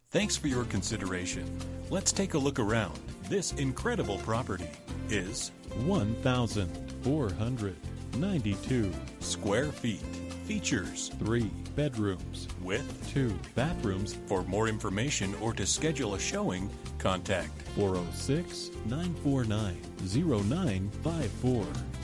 Thanks for your consideration. Let's take a look around. This incredible property is 1,492 square feet. Features 3 bedrooms with 2 bathrooms. For more information or to schedule a showing, contact 406-949-0954.